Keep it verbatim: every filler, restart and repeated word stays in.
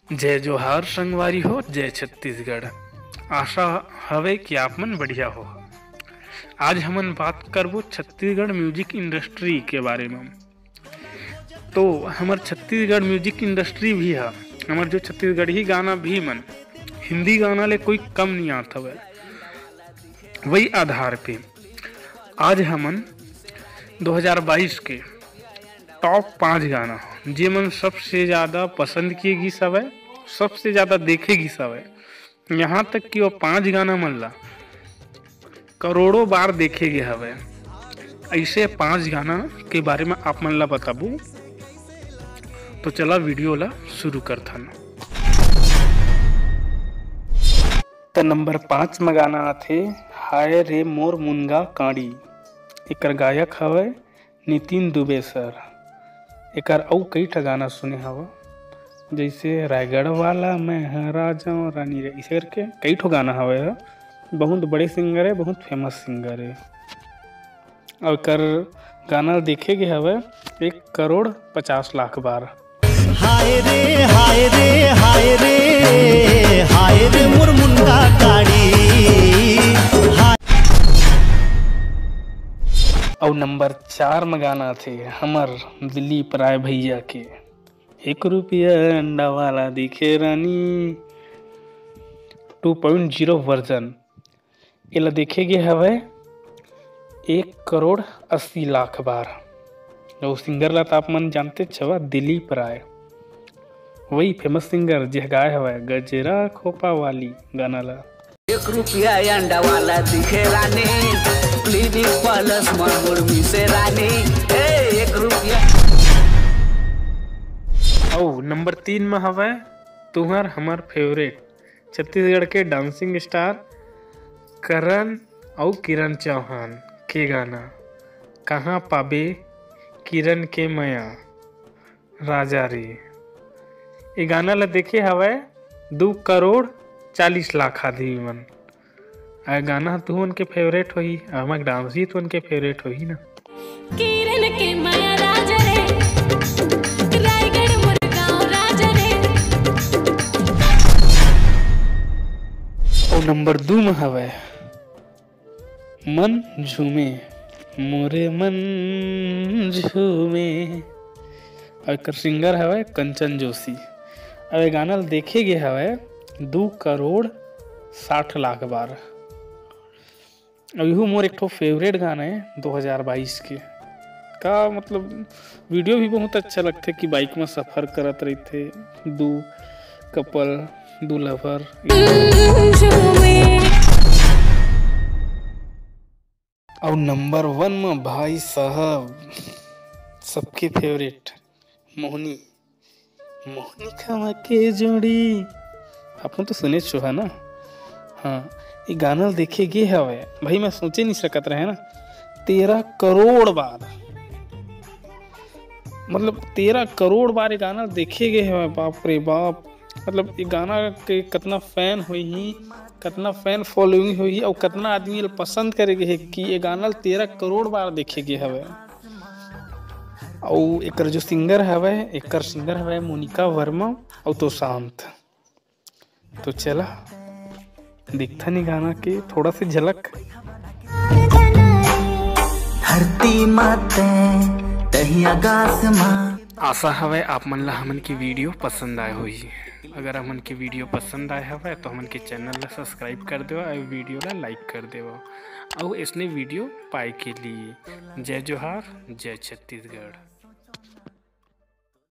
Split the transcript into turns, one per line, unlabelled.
जय जोहार संगवारी हो, जय छत्तीसगढ़। आशा हवे कि आप मन बढ़िया हो। आज हमन बात करबो छत्तीसगढ़ म्यूजिक इंडस्ट्री के बारे में। तो हमार छत्तीसगढ़ म्यूजिक इंडस्ट्री भी है, हमार जो छत्तीसगढ़ी गाना भी मन हिंदी गाना ले कोई कम नहीं आता है। वही आधार पे आज हमन दो हज़ार बाईस के टॉप पाँच गाना जे मन सबसे ज़्यादा पसंद किएगी सब है, सबसे ज़्यादा देखेगी सब है। यहाँ तक कि वो पाँच गाना मन ला करोड़ों बार देखेगे हवे। ऐसे पाँच गाना के बारे में आप मन ला बताबू। तो चला वीडियो ला शुरू करथन। तो नंबर पाँच में गाना आथे हाय रे मोर मुनगा काड़ी। एकर गायक हवे नितिन दुबे सर। एकर अउ कई ठा गाना सुने हवा, जैसे रायगढ़ वाला मैं हाँ राजा रानी रे, इसे करके कई ठो गाना हवे। बहुत बड़े सिंगर है, बहुत फेमस सिंगर है। और एकर गाना देखे गए हवे एक करोड़ पचास लाख बार।
हाय रे हाय रे हाय रे हाय रे मोर मुनगा काड़ी।
और नंबर चार में गाना थे हमर दिलीप राय भैया के एक रुपया अंडा वाला दिखे Rani two point zero version. इला देखे गए हवे एक करोड़ अस्सी लाख बार। और सिंगर ला आप मन जानते छवा दिलीप राय, वही फेमस सिंगर जे गाय हवे गजरा खोपा वाली गाना ला।
एक रुपया अंडा वाला दिखे रानी क्लिनिक प्लस मुर्मी से रानी ए एक रुपया।
और नंबर तीन में हवे तुम्हार हमार फेवरेट छत्तीसगढ़ के डांसिंग स्टार करण और किरण चौहान के गाना कहाँ पाबे किरण के मया राजा रे। ये गाना ला देखे हवे दो करोड़ चालीस लाख आदमी मन। आ गाना तू उनके फेवरेट होही, हमार डांस ही तो उनके फेवरेट होही ना।
किरण के माया राजा रे, रायगढ़ मोर गाँव राजा रे।
और नंबर दो में हवे मन झूमे मोरे मन झूमे। और एकर सिंगर हवे कंचन जोशी। अब ये गाना देखे गए हवे दो करोड़ साठ लाख बार। अब यू मोर एक ठो फेवरेट गाना है दो हज़ार बाईस के का, मतलब वीडियो भी बहुत अच्छा लगते कि बाइक में सफर करत रहते दो कपल दो लवर। और नंबर वन में भाई साहब सबके फेवरेट मोहनी मोहनी खमा के जोड़ी। आपने तो सुने छो है ना। हाँ, ये गाना देखे गे हवे भाई, मैं सोचे नहीं सकत रहे ना तेरह करोड़ बार, मतलब तेरह करोड़ बार ये गाना देखे गए हवे। बाप रे बाप, मतलब ये गाना के कितना फैन हुई ही, कितना फैन फॉलोइंग हुई और कितना आदमी पसंद करेगे है कि ये गाना तेरह करोड़ बार देखे गए हवे। और एकर जो सिंगर हवे एकर सिंगर हवे मोनिका वर्मा और तो शांत। तो चला दिखता नहीं गाना के थोड़ा सी झलक।
धरती माते तही आकाश मां।
आशा हवे आप मन ला हमन की वीडियो पसंद आए हुई। अगर हमन की वीडियो पसंद आए हवे तो हमन के चैनल ला सब्सक्राइब कर देवा और वीडियो ला लाइक कर देवा। और इसने वीडियो पाए के लिए जय जोहार, जय छत्तीसगढ़।